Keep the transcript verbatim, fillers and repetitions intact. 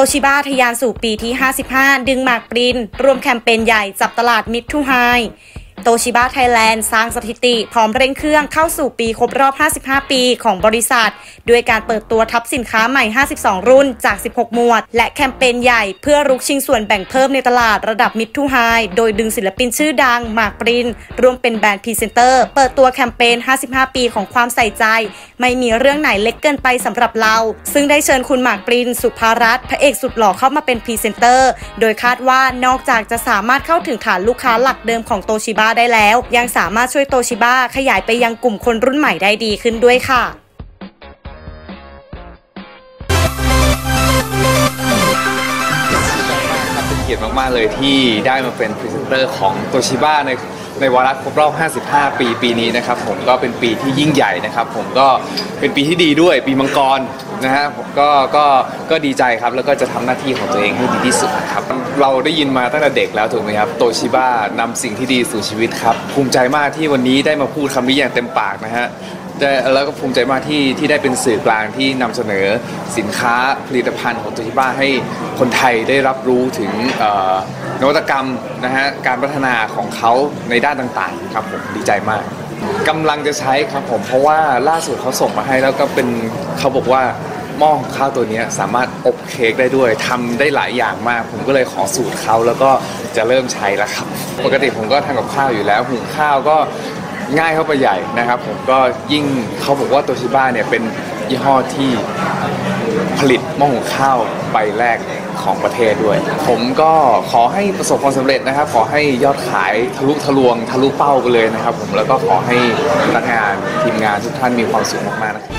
ชิบะทะยานสู่ปีที่ห้าสิบห้าดึงหมากปรินร่วมแคมเปญใหญ่จับตลาดมิดทูไฮโตชิบะไทยแลนด์สร้างสถิติพร้อมเร่งเครื่องเข้าสู่ปีครบรอบห้าสิบห้าปีของบริษัทด้วยการเปิดตัวทับสินค้าใหม่ห้าสิบสองรุ่นจากสิบหกหมวดและแคมเปญใหญ่เพื่อรุกชิงส่วนแบ่งเพิ่มในตลาดระดับมิดทูไฮโดยดึงศิลปินชื่อดังหมากปรินร่วมเป็นแบรนด์พรีเซนเตอร์เปิดตัวแคมเปญห้าสิบห้าปีของความใส่ใจไม่มีเรื่องไหนเล็กเกินไปสำหรับเราซึ่งได้เชิญคุณหมากปรินสุภารัตน์พระเอกสุดหล่อเข้ามาเป็นพรีเซนเตอร์โดยคาดว่านอกจากจะสามารถเข้าถึงฐานลูกค้าหลักเดิมของโตชิบะได้แล้วยังสามารถช่วยโตชิบะขยายไปยังกลุ่มคนรุ่นใหม่ได้ดีขึ้นด้วยค่ะเป็นเกียรติมากๆเลยที่ได้มาเป็นพรีเซนเตอร์ของโตชิบะในในวาระครบรอบห้าสิบห้าปีปีนี้นะครับผมก็เป็นปีที่ยิ่งใหญ่นะครับผมก็เป็นปีที่ดีด้วยปีมังกรนะฮะผมก็ก็ก็ดีใจครับแล้วก็จะทำหน้าที่ของตัวเองให้ดีที่สุดครับเราได้ยินมาตั้งแต่เด็กแล้วถูกไหมครับโตชิบะนำสิ่งที่ดีสู่ชีวิตครับภูมิใจมากที่วันนี้ได้มาพูดคำนี้อย่างเต็มปากนะฮะแล้วก็ภูมิใจมากที่ที่ได้เป็นสื่อกลางที่นำเสนอสินค้าผลิตภัณฑ์ของโตชิบะให้คนไทยได้รับรู้ถึงนวัตกรรมนะฮะการพัฒนาของเขาในด้านต่างๆครับผมดีใจมากกำลังจะใช้ครับผมเพราะว่าล่าสุดเขาส่งมาให้แล้วก็เป็นเขาบอกว่าหม้อของข้าวตัวนี้สามารถอบเค้กได้ด้วยทำได้หลายอย่างมากผมก็เลยขอสูตรเขาแล้วก็จะเริ่มใช้แล้วครับปกติผมก็ทำกับข้าวอยู่แล้วหุงข้าวก็ง่ายเข้าไปใหญ่นะครับผมก็ยิ่งเขาบอกว่าโตชิบะเนี่ยเป็นยี่ห้อที่ผลิตหม้อหุงข้าวใบแรกของประเทศด้วยผมก็ขอให้ประสบความสำเร็จนะครับขอให้ยอดขายทะลุทะลวงทะลุเป้าไปเลยนะครับผมแล้วก็ขอให้พนักงานทีมงานทุกท่านมีความสุขมากๆนะครับ